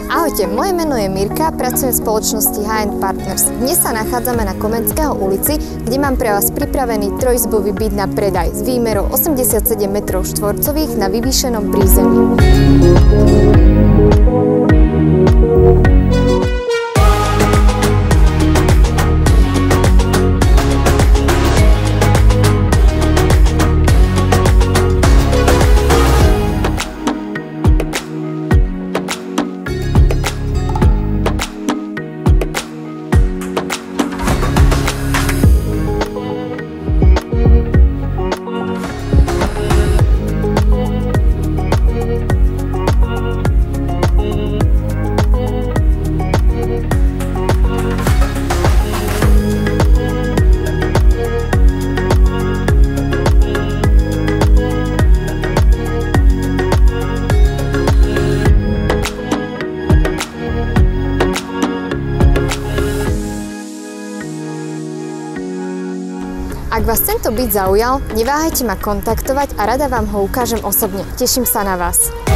Ahojte, moje meno je Mirka, pracujem v spoločnosti HN Partners. Dnes sa nachádzame na Komenského ulici, kde mám pre vás pripravený trojizbový byt na predaj s výmerou 87 m2 na vyvýšenom prízemí. Ak vás tento byt zaujal, neváhajte ma kontaktovať a rada vám ho ukážem osobne. Teším sa na vás.